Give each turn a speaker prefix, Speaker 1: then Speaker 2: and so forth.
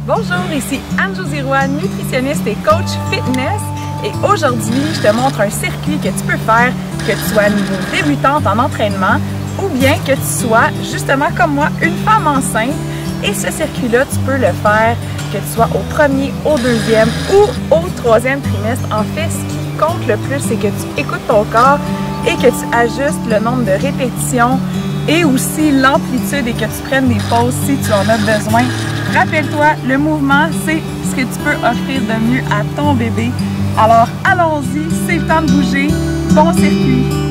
Speaker 1: Bonjour, ici Anne-Josie Roy, nutritionniste et coach fitness. Et aujourd'hui, je te montre un circuit que tu peux faire, que tu sois à niveau débutante en entraînement ou bien que tu sois, justement comme moi, une femme enceinte. Et ce circuit-là, tu peux le faire que tu sois au premier, au deuxième ou au troisième trimestre. En fait, ce qui compte le plus, c'est que tu écoutes ton corps et que tu ajustes le nombre de répétitions et aussi l'amplitude et que tu prennes des pauses si tu en as besoin. Rappelle-toi, le mouvement, c'est ce que tu peux offrir de mieux à ton bébé. Alors allons-y, c'est le temps de bouger. Bon circuit!